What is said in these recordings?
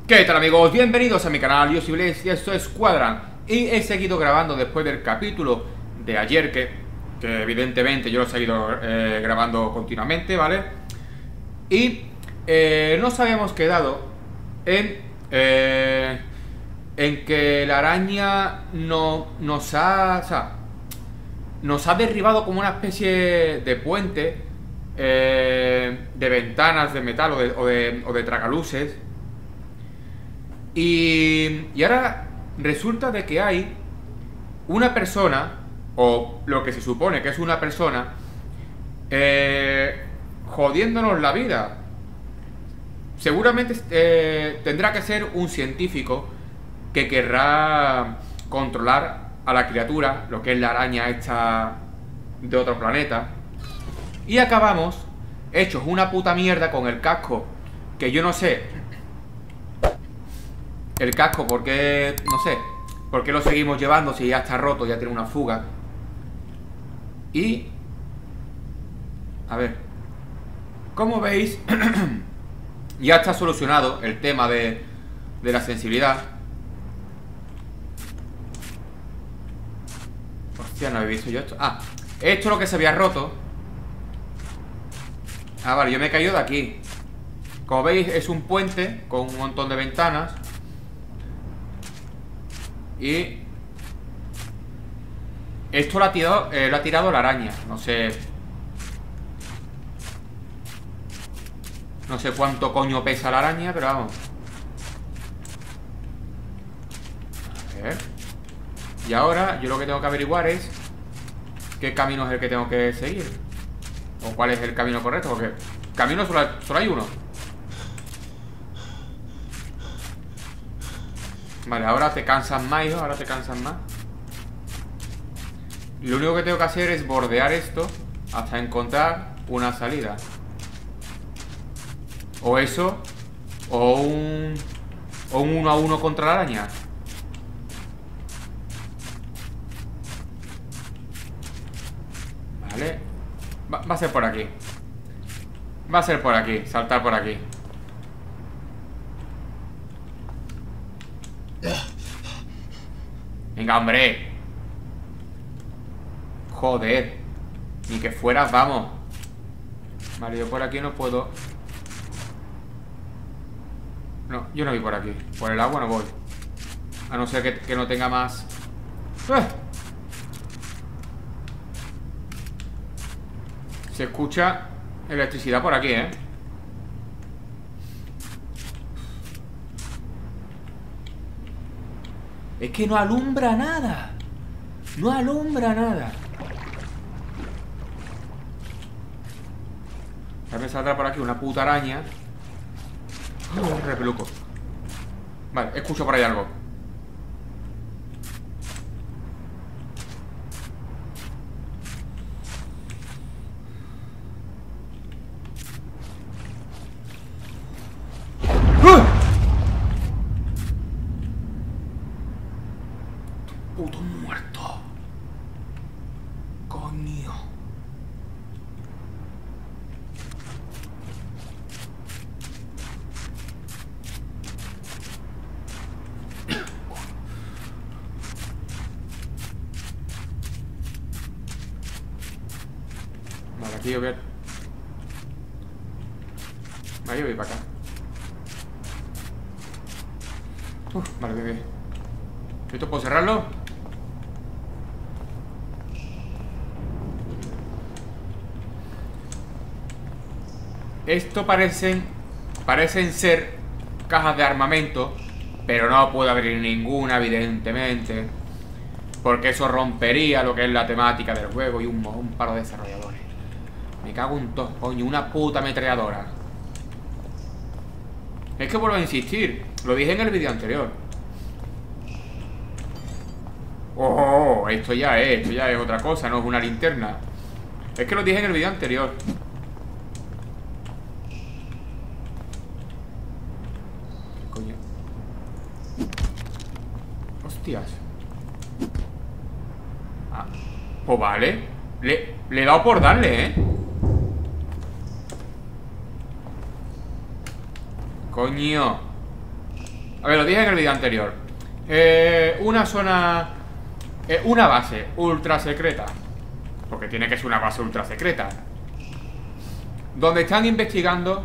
¿Qué tal, amigos? Bienvenidos a mi canal, yo soy Blaze y esto es Quadrant. Y he seguido grabando después del capítulo de ayer que evidentemente yo lo he seguido grabando continuamente, ¿vale? Y nos habíamos quedado en que la araña nos ha derribado como una especie de puente de ventanas de metal o de tragaluces. Y ahora resulta de que hay una persona, o lo que se supone que es una persona, jodiéndonos la vida. Seguramente tendrá que ser un científico que querrá controlar a la criatura, lo que es la araña esta de otro planeta. Y acabamos hechos una puta mierda con el casco, que yo no sé. El casco, ¿por qué? No sé. ¿Por qué lo seguimos llevando si ya está roto, ya tiene una fuga? Y... a ver. Como veis, ya está solucionado el tema de la sensibilidad. Hostia, no había visto yo esto. Ah, esto es lo que se había roto. Ah, vale, yo me he caído de aquí. Como veis, es un puente con un montón de ventanas. Y esto lo ha tirado la araña. No sé. No sé cuánto coño pesa la araña, pero vamos. A ver. Y ahora yo lo que tengo que averiguar es qué camino es el que tengo que seguir, o cuál es el camino correcto, porque camino solo hay uno. Vale, ahora te cansas más, hijo. Ahora te cansas más. Lo único que tengo que hacer es bordear esto hasta encontrar una salida. O eso, o un 1 a 1 contra la araña. Vale. Va a ser por aquí. Va a ser por aquí, saltar por aquí. Venga, hombre. Joder. Ni que fueras, vamos. Vale, yo por aquí no puedo. No, yo no voy por aquí. Por el agua no voy. A no ser que no tenga más. Se escucha electricidad por aquí, ¿eh? Es que no alumbra nada. No alumbra nada. Ya me saldrá por aquí una puta araña. Repeluco. Vale, escucho por ahí algo. Puto muerto. Coño. Vale, aquí yo voy a... Vale, yo voy para acá. Vale, bien. ¿Esto puedo cerrarlo? Esto parecen ser cajas de armamento, pero no puedo abrir ninguna, evidentemente, porque eso rompería lo que es la temática del juego y un paro de desarrolladores. Me cago en todo, coño, una puta ametralladora. Es que vuelvo a insistir, lo dije en el vídeo anterior. Oh, esto ya es otra cosa, no es una linterna. Es que lo dije en el vídeo anterior. Coño. Hostias. Ah, pues vale. Le he dado por darle, ¿eh? Coño. A ver, lo dije en el vídeo anterior. Una zona... una base ultra secreta. Porque tiene que ser una base ultra secreta. Donde están investigando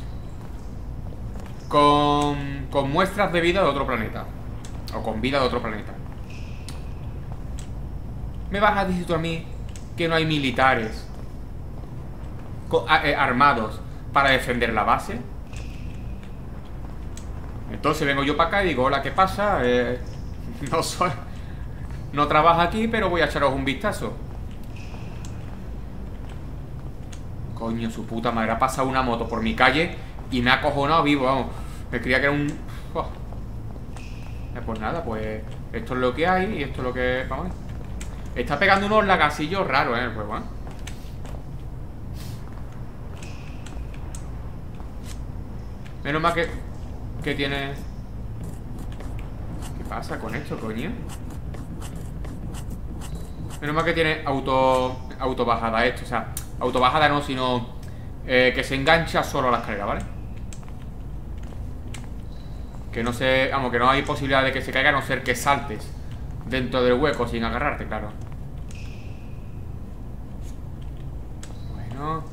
con muestras de vida de otro planeta. O con vida de otro planeta. ¿Me vas a decir tú a mí que no hay militares armados para defender la base? Entonces vengo yo para acá y digo, hola, ¿qué pasa? No trabajo aquí, pero voy a echaros un vistazo. Coño, su puta madre, ha pasado una moto por mi calle y me ha acojonado vivo, vamos. Me creía que era un... Oh. Pues nada, pues esto es lo que hay y esto es lo que... Vamos. Está pegando unos lagasillos raros, el juego, Menos mal que tiene... ¿Qué pasa con esto, coño? Menos mal que tiene autobajada esto, o sea, autobajada no, sino que se engancha solo a la escalera, ¿vale? Que no se... Vamos, que no hay posibilidad de que se caiga a no ser que saltes dentro del hueco sin agarrarte, claro. Bueno.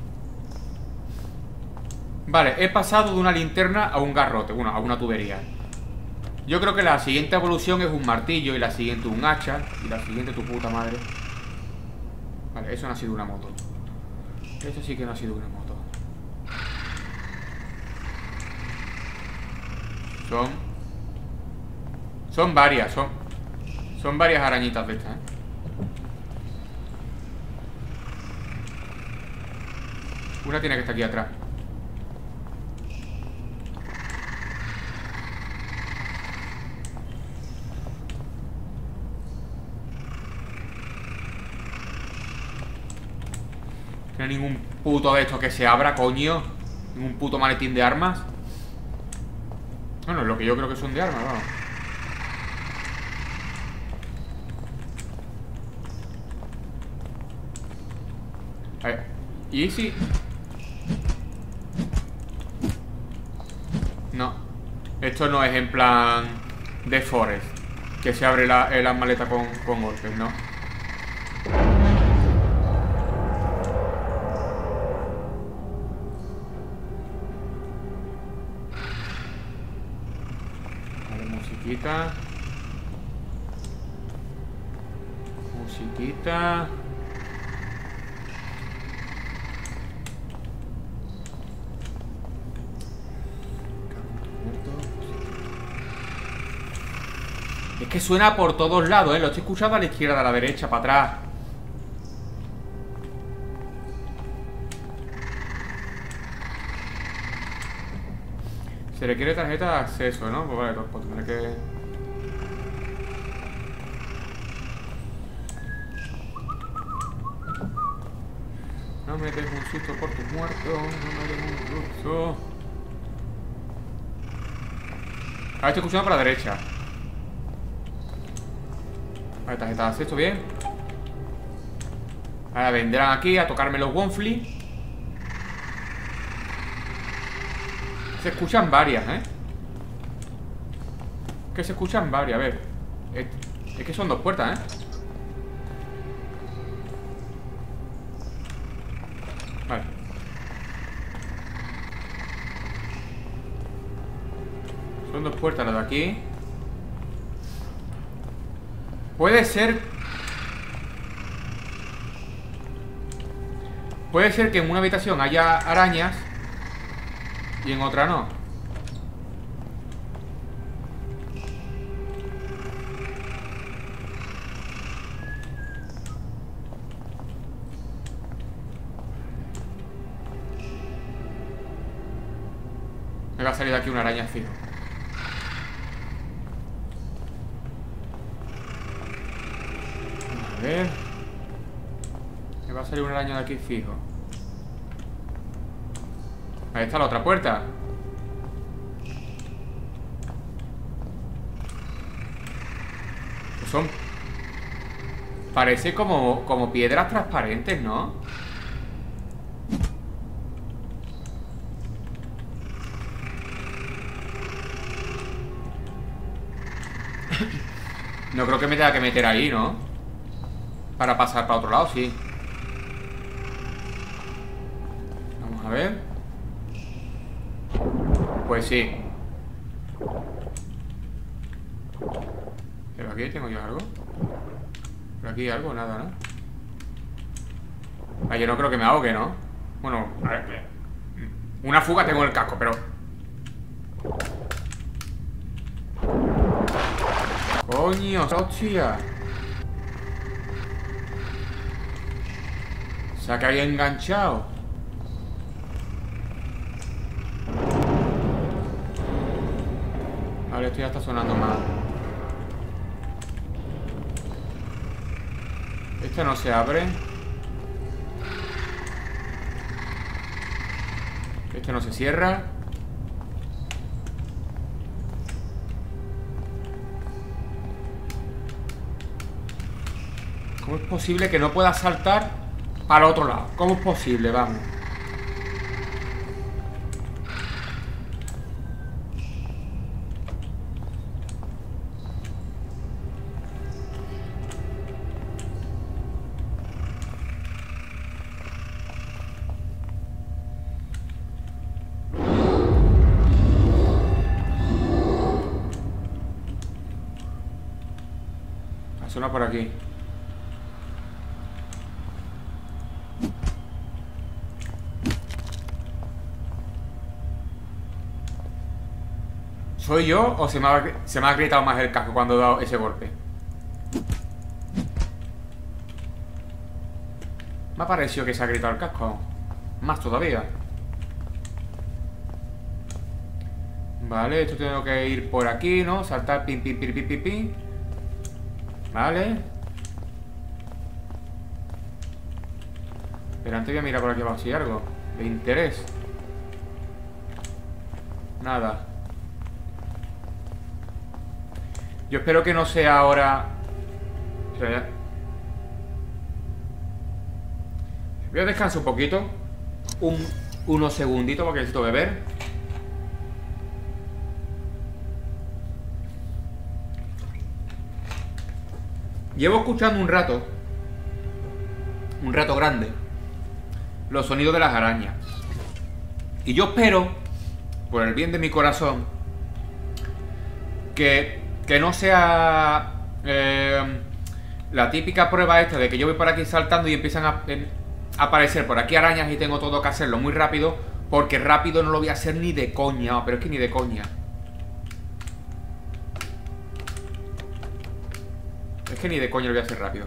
Vale, he pasado de una linterna a un garrote, bueno, a una tubería. Yo creo que la siguiente evolución es un martillo y la siguiente un hacha y la siguiente tu puta madre. Vale, eso no ha sido una moto. Eso sí que no ha sido una moto. Son varias, son varias arañitas de estas, Una tiene que estar aquí atrás. No hay ningún puto de estos que se abra, coño. Ningún puto maletín de armas. Bueno, lo que yo creo que son de armas, vamos. A ver. ¿Y si? No. Esto no es en plan de Forest, que se abre la maleta con golpes, ¿no? Musiquita. Musiquita. Es que suena por todos lados, Lo estoy escuchando a la izquierda, a la derecha, para atrás. Se requiere tarjeta de acceso, ¿no? Pues vale, pues tendré que... No me des un susto por tus muertos. No me des un susto. Ahora estoy escuchando para la derecha. Vale, tarjeta de acceso, bien. Ahora vendrán aquí a tocarme los Wonfly. Se escuchan varias, Que se escuchan varias, a ver. Es que son dos puertas, Vale. Son dos puertas las de aquí. Puede ser que en una habitación haya arañas y en otra no. Me va a salir de aquí una araña fijo. A ver. Me va a salir una araña de aquí fijo. Ahí está la otra puerta. Son... Parece como piedras transparentes, ¿no? No creo que me tenga que meter ahí, ¿no? Para pasar para otro lado, sí. Vamos a ver. Pues sí. Pero aquí tengo yo algo. Por aquí algo, nada, ¿no? Ah, yo no creo que me ahogue, ¿no? Bueno, a ver. Una fuga tengo en el casco, pero... ¡Coño! ¡Hostia! Se ha caído enganchado. Vale, esto ya está sonando mal. Este no se abre. Este no se cierra. ¿Cómo es posible que no pueda saltar para el otro lado? ¿Cómo es posible? Vamos. Suena por aquí. ¿Soy yo o se me ha gritado más el casco cuando he dado ese golpe? Me ha parecido que se ha gritado el casco. Más todavía. Vale, esto tengo que ir por aquí, ¿no? Saltar, pim, pim, pim, pim, pim, pim. Vale. Pero antes voy a mirar por aquí abajo si hay algo de interés. Nada. Yo espero que no sea ahora... Voy a descansar un poquito. Unos segunditos porque necesito beber. Llevo escuchando un rato grande, los sonidos de las arañas. Y yo espero, por el bien de mi corazón, que no sea la típica prueba esta de que yo voy por aquí saltando y empiezan a aparecer por aquí arañas y tengo todo que hacerlo muy rápido, porque rápido no lo voy a hacer ni de coña, pero es que ni de coña. Es que ni de coña lo voy a hacer rápido.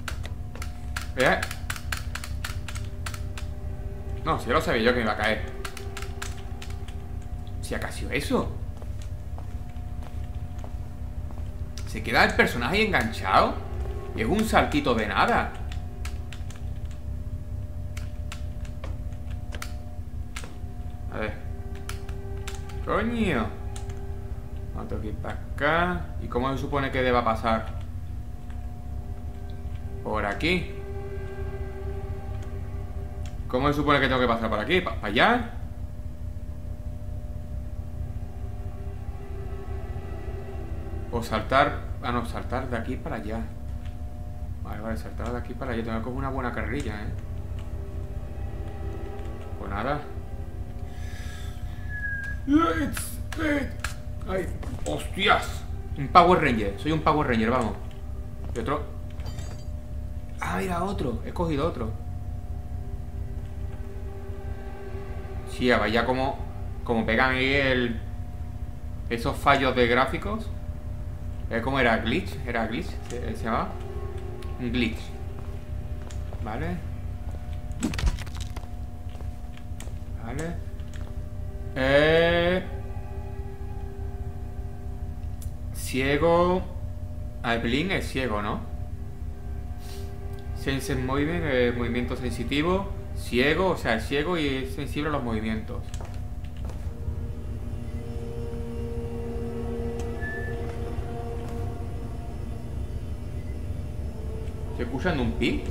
No, si ya lo sabía yo que me iba a caer. Si acaso eso. Se queda el personaje ahí enganchado. Y es un saltito de nada. A ver. Coño. Vamos a ir para acá. ¿Y cómo se supone que deba pasar? Por aquí. ¿Cómo se supone que tengo que pasar por aquí? ¿Para allá? O saltar... Ah, no, saltar de aquí para allá. Vale, saltar de aquí para allá. Tengo que coger una buena carrerilla, ¿eh? Pues nada. ¡Ay! ¡Hostias! Un Power Ranger. Soy un Power Ranger, vamos. Y otro... Ah, mira, otro. He cogido otro. Sí, vaya como pegan ahí esos fallos de gráficos. ¿Cómo era? ¿Glitch? ¿Era glitch? ¿Se llamaba? Un glitch. Vale. Vale. Ciego. Blink es ciego, ¿no? Sense Movement, movimiento sensitivo. Ciego, o sea, es ciego y es sensible a los movimientos. ¿Estoy escuchando un pi?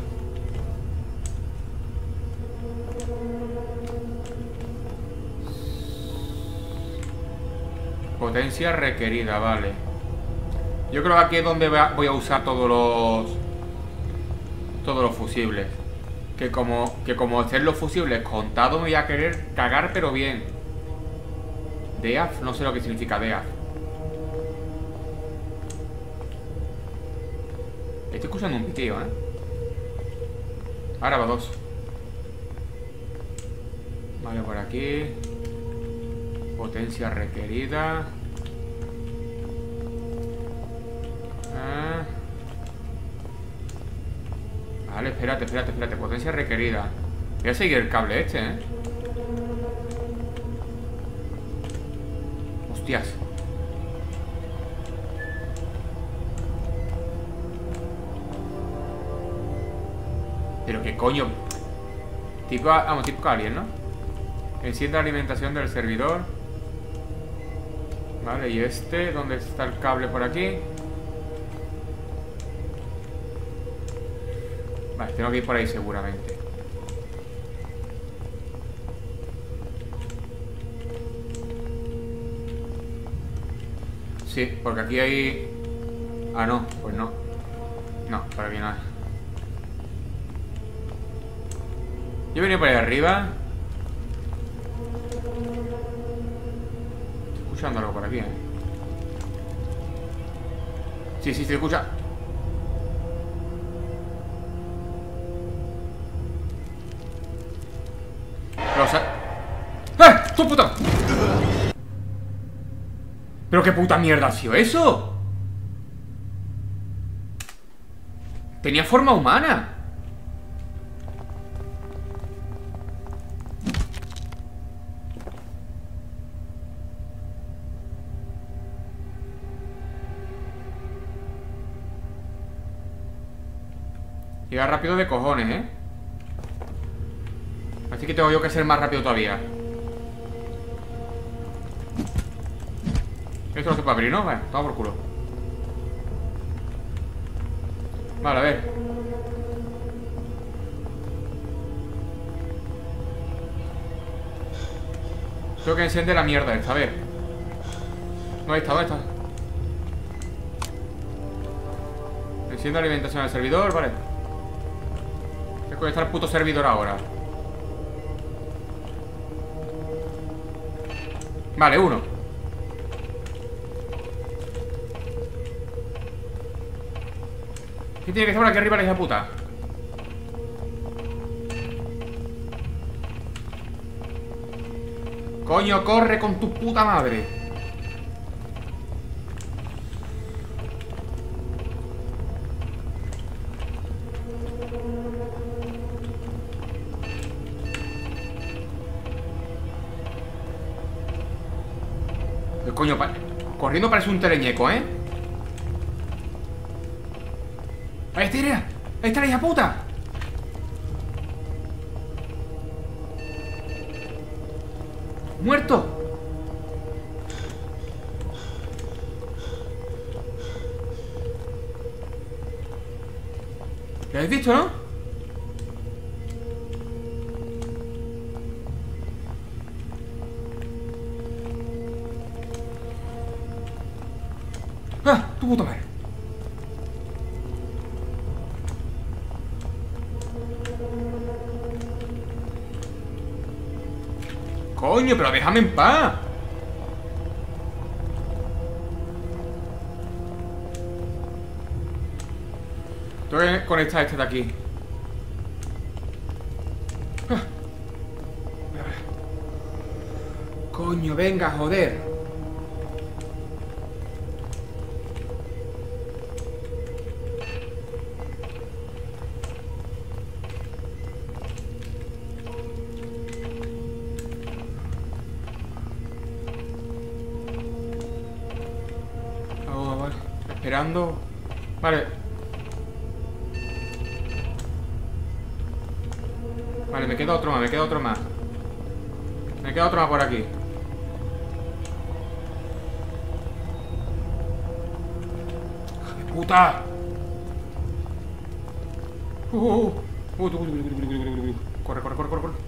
Potencia requerida, vale. Yo creo que aquí es donde voy a usar todos los fusibles. Que como estén los fusibles contados, me voy a querer cagar, pero bien. DEAF, no sé lo que significa DEAF. Estoy escuchando un pitío, ¿eh? Ahora va 2. Vale, por aquí. Potencia requerida. Vale, espérate. Potencia requerida. Voy a seguir el cable este, ¿eh? Hostias. Pero qué coño. Vamos, tipo alien, ¿no? Enciende la alimentación del servidor. Vale, y este, ¿dónde está el cable por aquí? Vale, tengo que ir por ahí seguramente. Sí, porque aquí hay... Ah, no, pues no. No, por aquí no. Yo venía por ahí arriba. Estoy escuchando algo por aquí, ¿eh? Sí, se escucha. ¡Eh! ¡Tu puta! ¿Pero qué puta mierda ha sido eso? Tenía forma humana. Llega rápido de cojones, ¿eh? Así que tengo yo que ser más rápido todavía. Esto no se puede abrir, ¿no? Vale, toma por culo. Vale, a ver. Tengo que encender la mierda esta, a ver. ¿Dónde está? ¿Dónde está? Enciende la alimentación del servidor, vale. Tengo que conectar el puto servidor ahora. Vale, 1. ¿Qué tiene que estar por aquí arriba la hija puta? Coño, corre con tu puta madre. Coño, corriendo parece un teleñeco, ¿eh? ¡Ahí está! ¡Ahí está la hija puta! ¡Muerto! ¿Lo habéis visto, no? ¡Ah! ¡Tu puta madre! ¡Coño, pero déjame en paz! Tengo que conectar este de aquí. Ah. Coño, venga, joder. Esperando. Vale. Vale, me queda otro más, me queda otro más. Me queda otro más por aquí. ¡Hija de puta! Corre, corre, corre, corre, corre.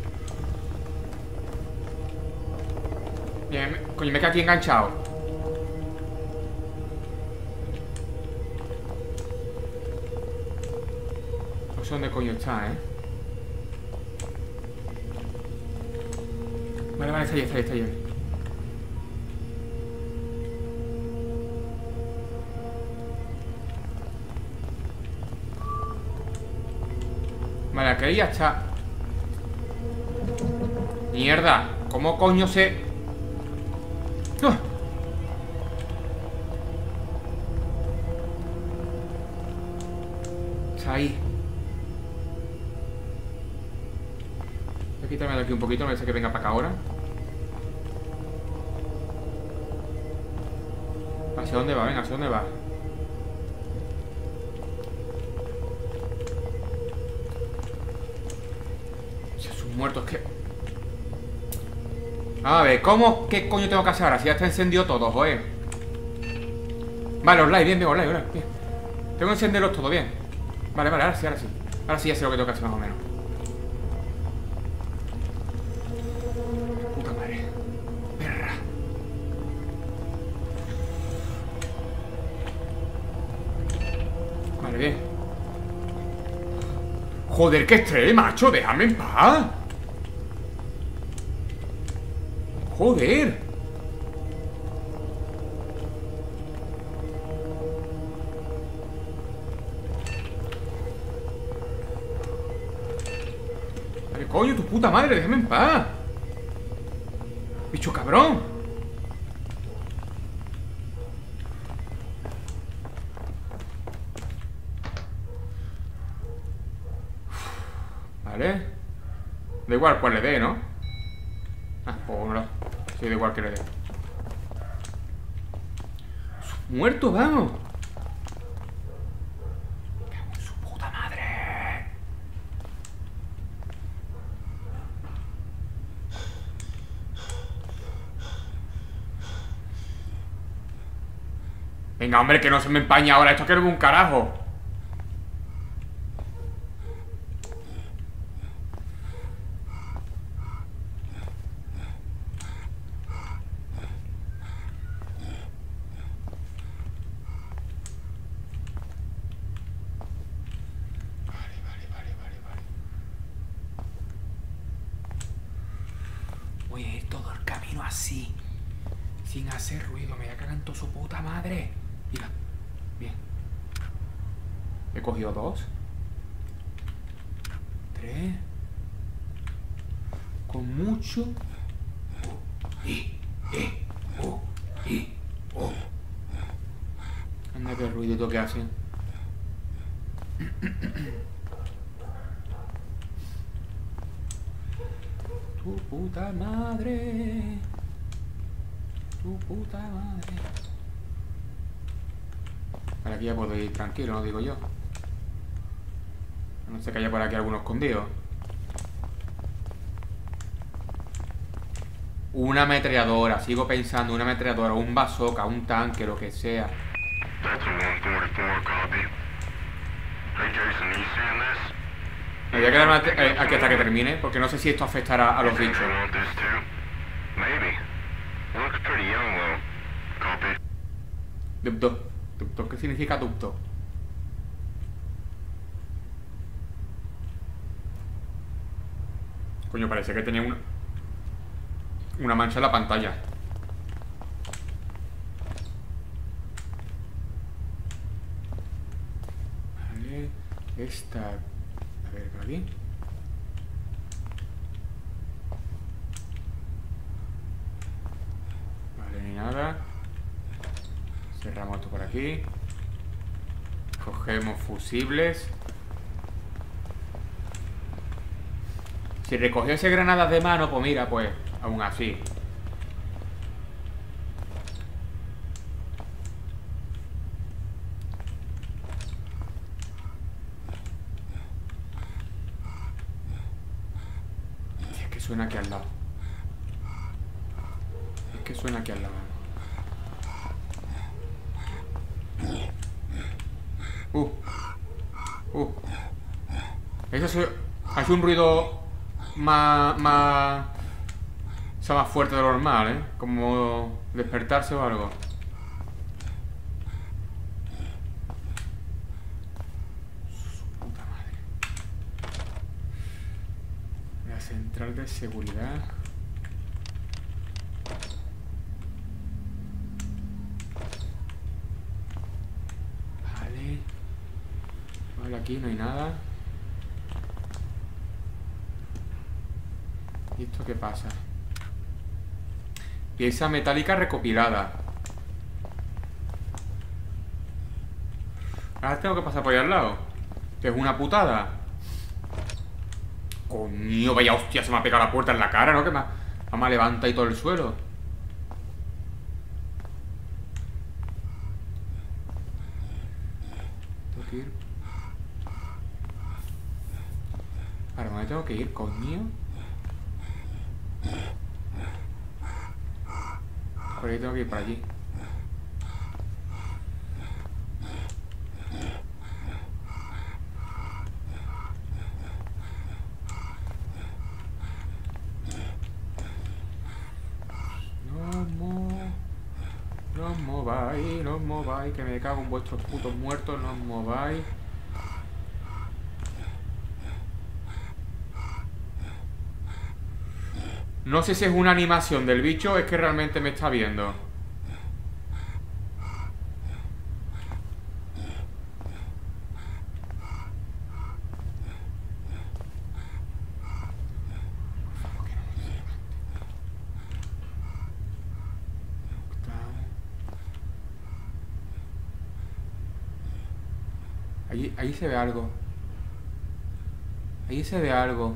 Bien, coño, me quedé aquí enganchado. sé dónde coño está, ¿eh? Vale, vale, está ahí, está ahí, está ahí. Vale, aquí ya está. Mierda, ¿cómo coño se...? ¡Ah! Está ahí. Voy a quitarme de aquí un poquito, no sé que venga para acá ahora. ¿Hacia dónde va? Venga, ¿hacia dónde va? Esos muertos que... A ver, ¿cómo? ¿Qué coño tengo que hacer ahora? Si ya está encendido todo, joder. Vale, online, bien, bien, online, bien. Tengo que encenderlos todo, bien. Vale, vale, ahora sí, ahora sí. Ahora sí ya sé lo que tengo que hacer más o menos. Puta madre. Perra. Vale, bien. Joder, qué estrés, macho, déjame en paz. Joder. Vale, coño, tu puta madre, déjame en paz. Bicho cabrón. Vale. Da igual cuál le dé, ¿no? Ah, pues no. Sí, da igual que le dé. Muerto, vamos. Cago en su puta madre. Venga, hombre, que no se me empaña ahora. Esto quiero un carajo. Voy a ir todo el camino así, sin hacer ruido. Me voy a cagar en toda su puta madre. Mira, bien. He cogido 2, 3. Con mucho. Anda, qué ruidito que hacen. Tu puta madre. Tu puta madre. Ahora aquí ya puedo ir tranquilo, ¿no? Digo yo. No sé que haya por aquí alguno escondido. Una ametralladora, sigo pensando, una ametralladora, un bazooka, un tanque, lo que sea. Me voy a quedar aquí hasta que termine, porque no sé si esto afectará a los bichos. Dupto. ¿Dupto? ¿Qué significa dupto? Coño, parece que tenía una mancha en la pantalla. Vale. Esta... A ver, por aquí. Vale, ni nada. Cerramos esto por aquí. Cogemos fusibles. Si recogiese granadas de mano, pues mira, pues aún así. Es que suena aquí al lado. Es que suena aquí al lado. Eso hace un ruido más... O sea, más fuerte de lo normal, ¿eh? Como despertarse o algo. Su puta madre. Central de seguridad. Vale. Vale, aquí no hay nada. ¿Y esto qué pasa? Pieza metálica recopilada. Ahora tengo que pasar por ahí al lado. Que es una putada. Coño, vaya hostia, se me ha pegado la puerta en la cara, ¿no? Que me levanta ahí todo el suelo. Tengo que ir. ¿Para dónde tengo que ir, coño? Por ahí tengo que ir para allí. No os mováis, no os mováis, que me cago en vuestros putos muertos, no os mováis. No sé si es una animación del bicho o es que realmente me está viendo. Allí se ve algo. Allí se ve algo.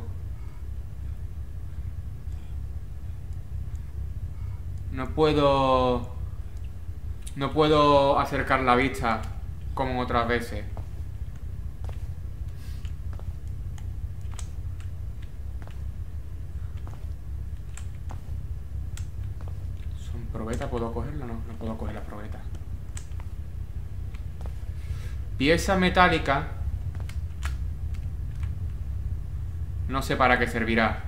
No puedo acercar la vista como otras veces. ¿Son probetas? ¿Puedo cogerla? No, no puedo coger la probeta. Pieza metálica. No sé para qué servirá.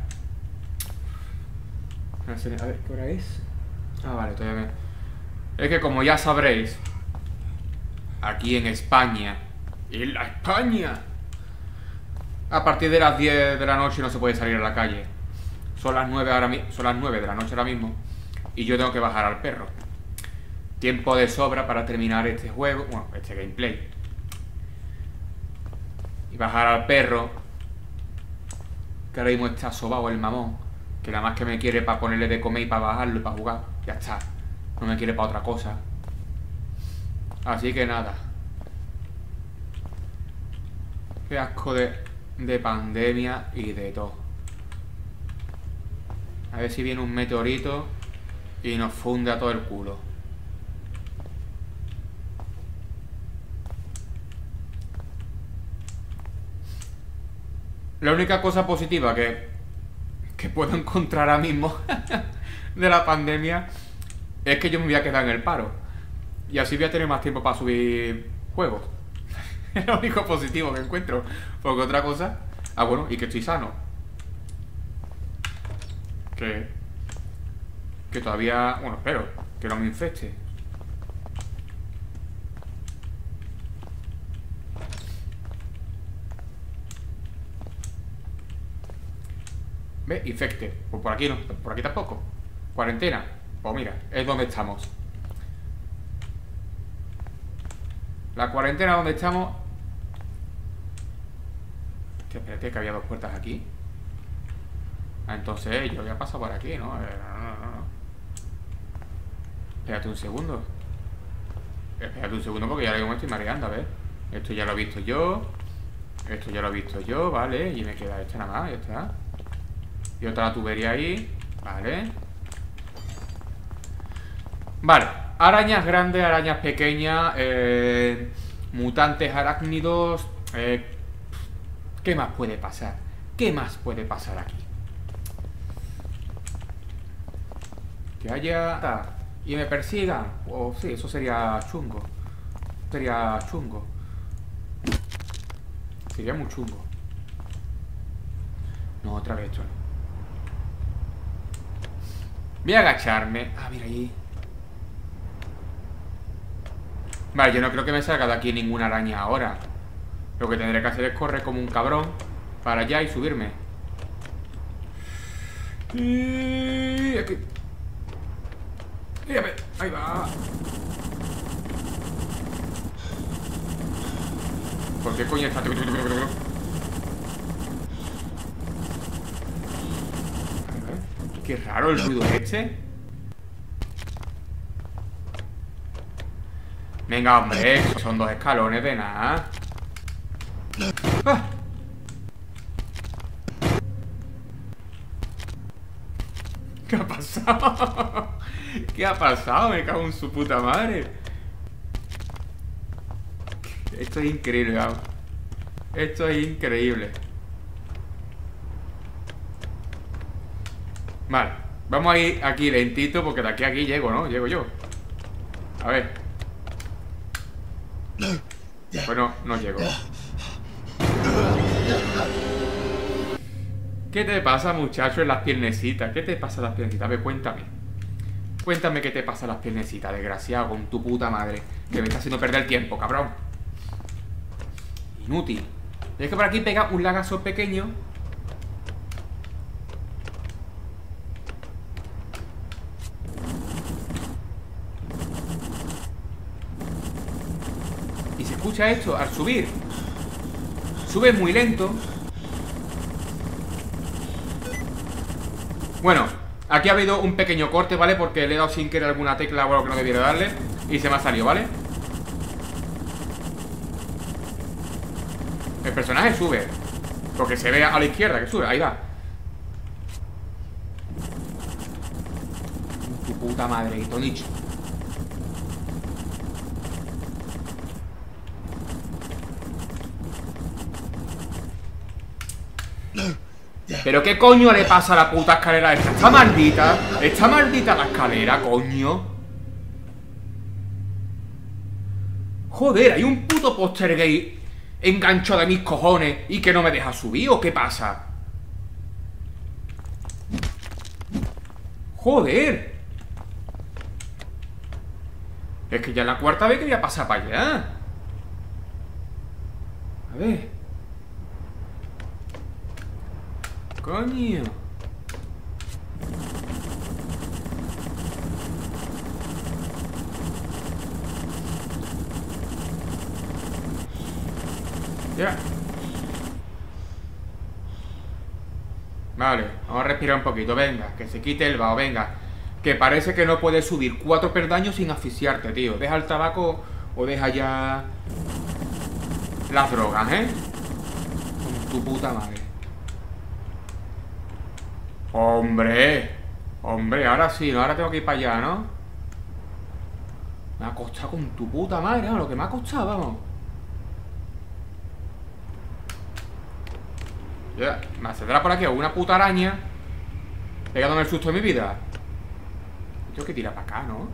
A ver, ¿qué hora es? Ah, vale, todavía me... Es que como ya sabréis, aquí en España, ¡en la España!, a partir de las 10 de la noche no se puede salir a la calle. Son las 9 ahora son las 9 de la noche ahora mismo. Y yo tengo que bajar al perro. Tiempo de sobra para terminar este juego. Bueno, este gameplay. Y bajar al perro, que ahora mismo está sobado el mamón, que nada más que me quiere para ponerle de comer y para bajarlo y para jugar. Ya está. No me quiere para otra cosa. Así que nada. Qué asco de pandemia y de todo. A ver si viene un meteorito y nos funde a todo el culo. La única cosa positiva que puedo encontrar ahora mismo de la pandemia es que yo me voy a quedar en el paro. Y así voy a tener más tiempo para subir juegos. Es lo único positivo que encuentro. Porque otra cosa... Ah, bueno, y que estoy sano. Que todavía... Bueno, espero que no me infecte. ¿Ves? Infecte. Pues por aquí no, por aquí tampoco. Cuarentena. Pues mira, es donde estamos. La cuarentena donde estamos. Hostia, espérate, que había dos puertas aquí. Ah, entonces yo voy a pasar por aquí, ¿no? No. Espérate un segundo. Espérate un segundo porque ya me estoy mareando, a ver. Esto ya lo he visto yo. Esto ya lo he visto yo, vale. Y me queda esta nada más, ya está. Y otra tubería ahí. Vale. Vale. Arañas grandes, arañas pequeñas. Mutantes arácnidos. ¿Qué más puede pasar? ¿Qué más puede pasar aquí? Que haya... y me persigan. Oh, sí, eso sería chungo. Sería chungo. Sería muy chungo. No, otra vez esto no. Voy a agacharme. Ah, mira ahí. Vale, yo no creo que me salga de aquí ninguna araña ahora. Lo que tendré que hacer es correr como un cabrón para allá y subirme. Y aquí. Mírame, ahí va. ¿Por qué coño está? Qué raro el ruido este. Venga, hombre, son 2 escalones de nada. ¡Ah! ¿Qué ha pasado? ¿Qué ha pasado? Me cago en su puta madre. Esto es increíble, vamos. Esto es increíble. Vale, vamos a ir aquí lentito porque de aquí a aquí llego, ¿no? Llego yo. A ver. Bueno, no llego. ¿Qué te pasa, muchacho, en las piernecitas? ¿Qué te pasa en las piernecitas? A ver, cuéntame. Cuéntame qué te pasa en las piernecitas, desgraciado, con tu puta madre. Que me está haciendo perder el tiempo, cabrón. Inútil. Y es que por aquí pega un lagazo pequeño. Y se escucha esto al subir. Sube muy lento. Bueno, aquí ha habido un pequeño corte, ¿vale? Porque le he dado sin querer alguna tecla o algo que no debiera darle. Y se me ha salido, ¿vale? El personaje sube. Porque se ve a la izquierda que sube, ahí va. Tu puta madre, Tonicho. ¿Pero qué coño le pasa a la puta escalera esta? Está maldita. Está maldita la escalera, coño. Joder, hay un puto póster gay enganchado de mis cojones y que no me deja subir, ¿o qué pasa? Joder. Es que ya es la cuarta vez que voy a pasar para allá. A ver. Coño. Ya. Vale, vamos a respirar un poquito. Venga, que se quite el vaho, venga. Que parece que no puedes subir 4 peldaños sin asfixiarte, tío. Deja el tabaco o deja ya las drogas, ¿eh? Con tu puta madre. Hombre, hombre, ahora sí, ¿no? Ahora tengo que ir para allá, ¿no? Me ha costado con tu puta madre, ¿no? Lo que me ha costado, vamos. Ya, me saldrá por aquí una puta araña pegándome el susto de mi vida. Tengo que tirar para acá, ¿no?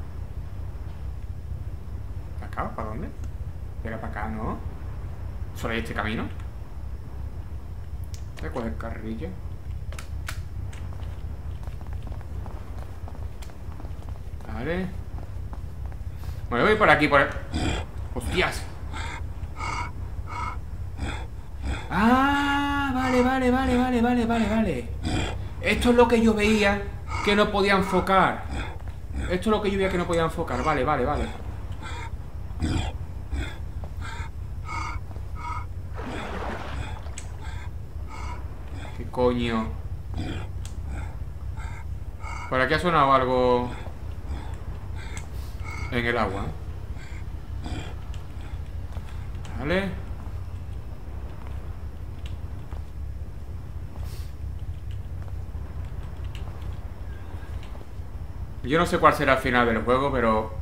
¿Para acá? ¿Para dónde? Tira para acá, ¿no? ¿Solo hay este camino? Voy a coger carrilla. Vale. Bueno, voy por aquí, por... ¡Hostias! ¡Ah! Vale. Esto es lo que yo veía que no podía enfocar. Esto es lo que yo veía que no podía enfocar. Vale. ¿Qué coño? Por aquí ha sonado algo en el agua. Vale. Yo no sé cuál será el final del juego, pero...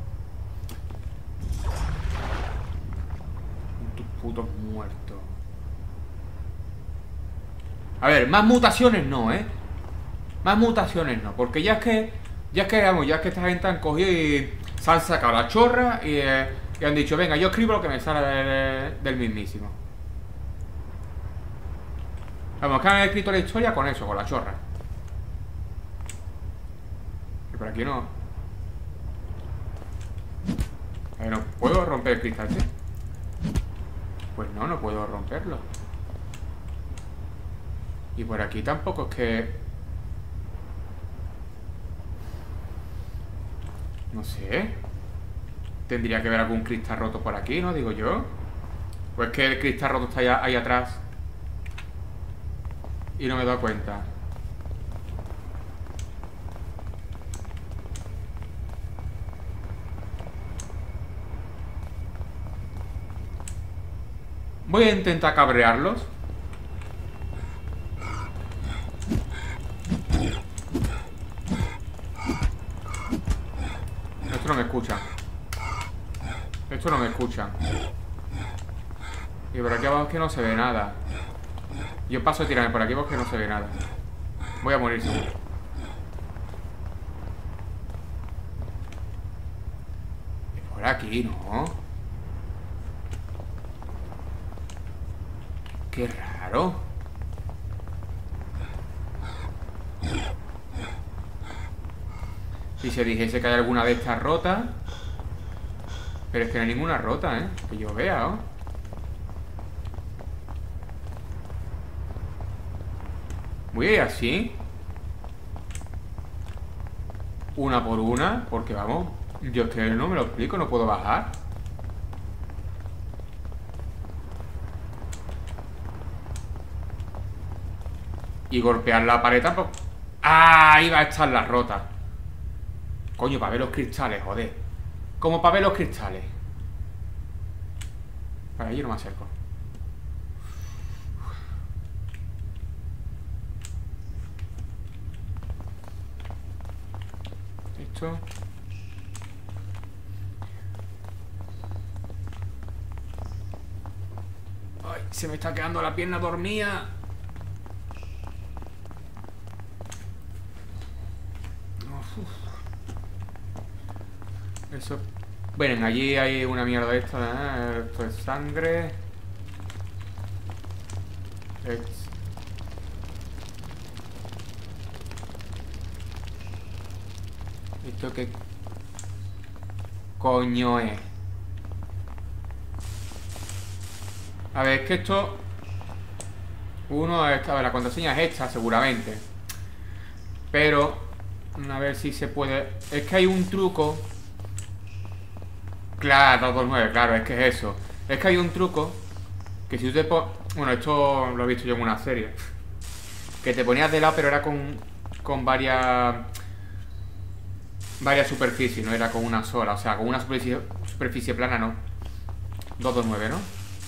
tus putos muertos. A ver, más mutaciones no, ¿eh? Más mutaciones no, porque ya es que esta gente han cogido y se han sacado la chorra y han dicho, venga, yo escribo lo que me sale del mismísimo. Vamos, que han escrito la historia con eso, con la chorra. Y por aquí no. A ver, ¿no puedo romper el cristal, sí? Pues no puedo romperlo. Y por aquí tampoco es que... No sé. Tendría que haber algún cristal roto por aquí, ¿no? Digo yo. Pues que el cristal roto está ahí atrás y no me he dado cuenta. Voy a intentar cabrearlos. Esto no me escucha. Esto no me escucha. Y por aquí abajo es que no se ve nada. Yo paso a tirarme por aquí porque no se ve nada. Voy a morir seguro. Y por aquí, ¿no? Qué raro. Si se dijese que hay alguna de estas rotas. Pero es que no hay ninguna rota, ¿eh? Que yo vea, ¿no? Voy a ir así. Una por una. Porque vamos, yo es que no me lo explico, no puedo bajar. Y golpear la pared tampoco. ¡Ah! Ahí va a estar la rota. Coño, para ver los cristales, joder. Como para ver los cristales. Para allí no me acerco. Esto. Ay, se me está quedando la pierna dormida. Eso. Bueno, allí hay una mierda de esta, ¿eh? Esto es sangre. ¿Esto qué coño es? A ver, es que esto... Uno, esta, a ver, la contraseña es esta, seguramente. Pero... A ver si se puede... Es que hay un truco... Claro, 229, claro, es que es eso. Es que hay un truco que si usted... Bueno, esto lo he visto yo en una serie. Que te ponías de lado, pero era con varias superficies, no era con una sola. O sea, con una superficie plana, no. 229, ¿no?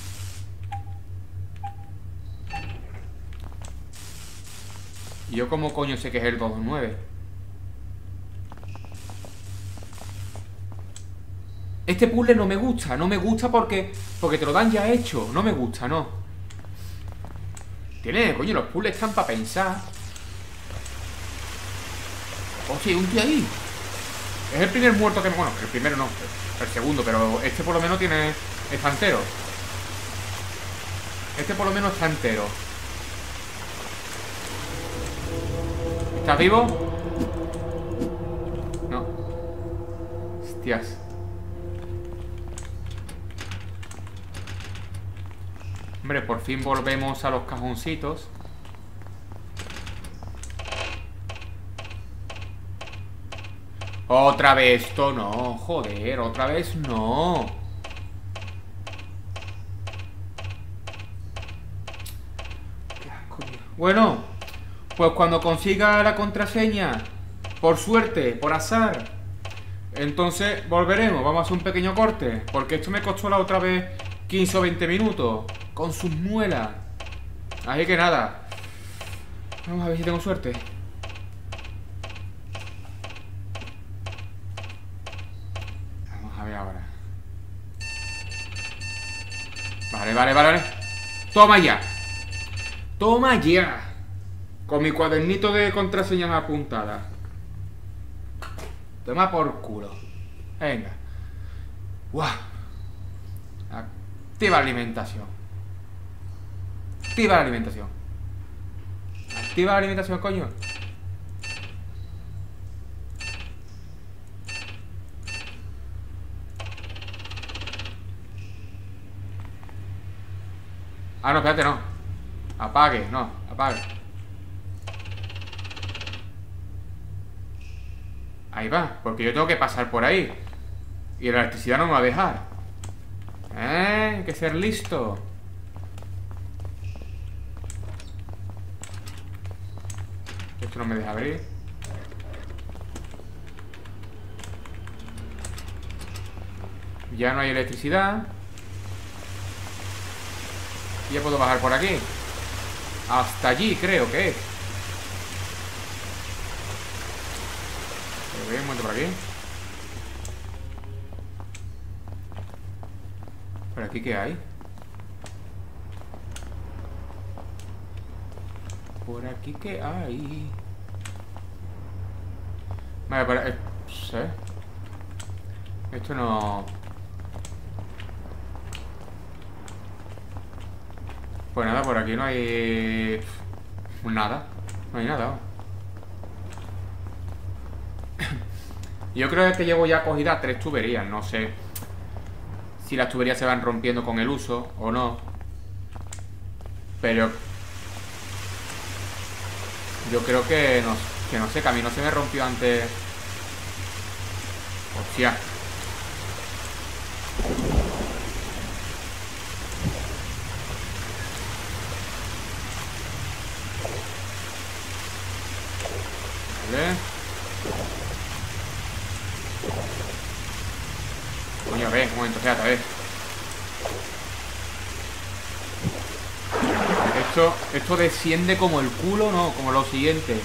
¿Y yo cómo coño sé que es el 229? Este puzzle no me gusta. No me gusta porque te lo dan ya hecho. No me gusta, no. Coño, los puzzles están para pensar. Hostia, hay un tío ahí. Es el primer muerto que... Bueno, el primero no, el segundo, pero este por lo menos está entero. Este por lo menos está entero. ¿Estás vivo? No. Hostias. Hombre, por fin volvemos a los cajoncitos. Otra vez esto no, joder, otra vez no. Qué asco, tío. Bueno, pues cuando consiga la contraseña, por suerte, por azar, entonces volveremos. Vamos a hacer un pequeño corte, porque esto me costó la otra vez 15 o 20 minutos con sus muelas. Así que nada, vamos a ver si tengo suerte. Ahora. Vale. Toma ya. Toma ya. Con mi cuadernito de contraseñas apuntadas. Toma por culo. Venga. ¡Guau! Activa la alimentación. Activa la alimentación. Activa la alimentación, coño. Ah, no, espérate, no. Apague, no, apague. Ahí va, porque yo tengo que pasar por ahí. Y la electricidad no me va a dejar. Hay que ser listo. Esto no me deja abrir. Ya no hay electricidad. Ya puedo bajar por aquí. Hasta allí creo que es. Voy un momento por aquí. ¿Por aquí qué hay? ¿Por aquí qué hay? Vale, por... ¿sí? Esto no... Pues nada, por aquí no hay... nada. No hay nada. Yo creo que llevo ya cogida 3 tuberías. No sé si las tuberías se van rompiendo con el uso o no. Pero... yo creo que no sé, que a mí no se me rompió antes. Hostia. Vale. Coño, a ver, un momento, espérate, a ver. Esto desciende como el culo, ¿no? Como lo siguiente.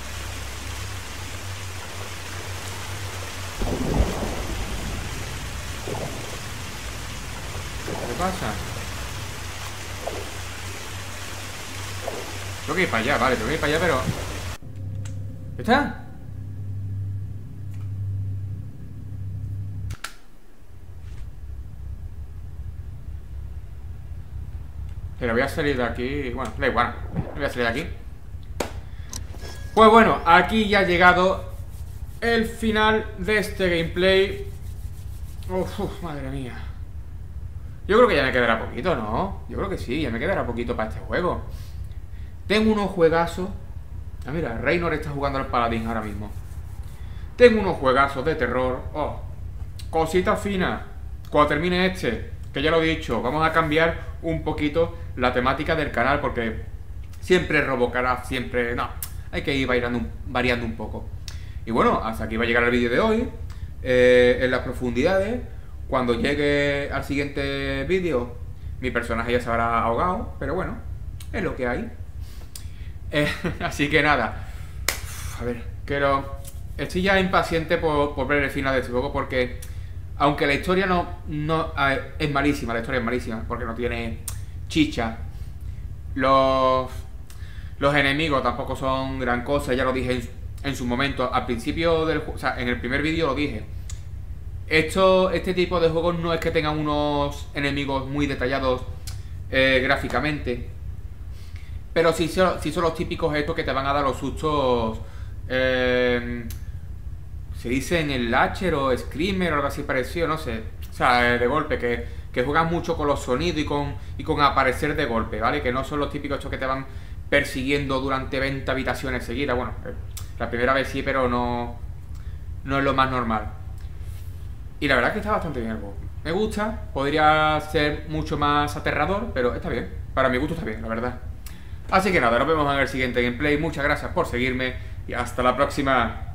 ¿Qué pasa? Tengo que ir para allá, vale, tengo que ir para allá, pero... ¿Está? Pero voy a salir de aquí... bueno, da igual, voy a salir de aquí. Pues bueno, aquí ya ha llegado el final de este gameplay. Madre mía. Yo creo que ya me quedará poquito, ¿no? Yo creo que sí, ya me quedará poquito para este juego. Tengo unos juegazos. Ah, mira, Reynor está jugando al paladín ahora mismo. Tengo unos juegazos de terror. Cosita fina. Cuando termine este, que ya lo he dicho, vamos a cambiar un poquito la temática del canal, porque siempre RoboCraft, siempre... no, hay que ir variando un poco. Y bueno, hasta aquí va a llegar el vídeo de hoy. En las profundidades, cuando llegue al siguiente vídeo, mi personaje ya se habrá ahogado, pero bueno, es lo que hay. Así que nada. A ver, estoy ya impaciente por ver el final de este juego, porque aunque la historia es malísima, la historia es malísima, porque no tiene chicha. Los enemigos tampoco son gran cosa, ya lo dije en su momento, al principio del juego, o sea, en el primer vídeo lo dije. Este tipo de juegos no es que tengan unos enemigos muy detallados gráficamente, pero sí son los típicos estos que te van a dar los sustos. Se dice en el Latcher o Screamer o algo así parecido, no sé. O sea, de golpe, que juegan mucho con los sonidos y con aparecer de golpe, ¿vale? Que no son los típicos estos que te van persiguiendo durante 20 habitaciones seguidas. Bueno, la primera vez sí, pero no es lo más normal. Y la verdad es que está bastante bien el juego. Me gusta, podría ser mucho más aterrador, pero está bien. Para mi gusto está bien, la verdad. Así que nada, nos vemos en el siguiente gameplay. Muchas gracias por seguirme y hasta la próxima.